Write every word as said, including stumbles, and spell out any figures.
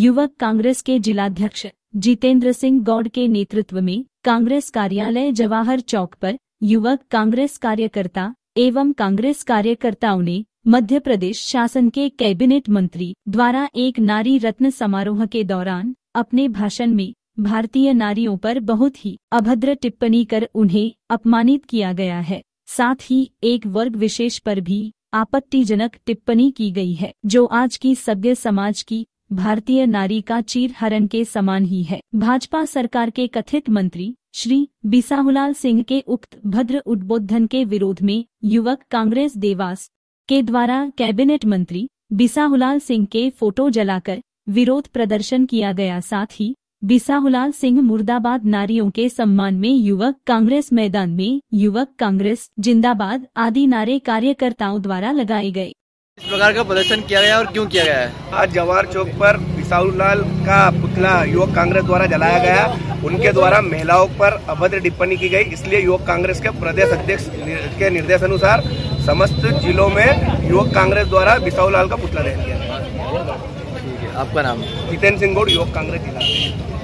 युवक कांग्रेस के जिलाध्यक्ष जितेंद्र सिंह गौड़ के नेतृत्व में कांग्रेस कार्यालय जवाहर चौक पर युवक कांग्रेस कार्यकर्ता एवं कांग्रेस कार्यकर्ताओं ने मध्य प्रदेश शासन के कैबिनेट मंत्री द्वारा एक नारी रत्न समारोह के दौरान अपने भाषण में भारतीय नारियों पर बहुत ही अभद्र टिप्पणी कर उन्हें अपमानित किया गया है। साथ ही एक वर्ग विशेष पर भी आपत्तिजनक टिप्पणी की गई है, जो आज की सभ्य समाज की भारतीय नारी का चीरहरण के समान ही है। भाजपा सरकार के कथित मंत्री श्री बिसाहुलाल सिंह के उक्त भद्र उद्बोधन के विरोध में युवक कांग्रेस देवास के द्वारा कैबिनेट मंत्री बिसाहुलाल सिंह के फोटो जलाकर विरोध प्रदर्शन किया गया। साथ ही बिसाहुलाल सिंह मुर्दाबाद नारियों के सम्मान में युवक कांग्रेस मैदान में युवक कांग्रेस जिंदाबाद आदि नारे कार्यकर्ताओं द्वारा लगाए गए। इस प्रकार का प्रदर्शन किया गया और क्यों किया गया है? आज जवाहर चौक पर बिसाहुलाल का पुतला युवक कांग्रेस द्वारा जलाया गया। उनके द्वारा महिलाओं पर अभद्र टिप्पणी की गई, इसलिए युवक कांग्रेस के प्रदेश अध्यक्ष के निर्देश अनुसार समस्त जिलों में युवक कांग्रेस द्वारा बिसाहुलाल का पुतला दहन किया गया। आपका नाम? जितेंद्र सिंह गौड़, युवक कांग्रेस जिला।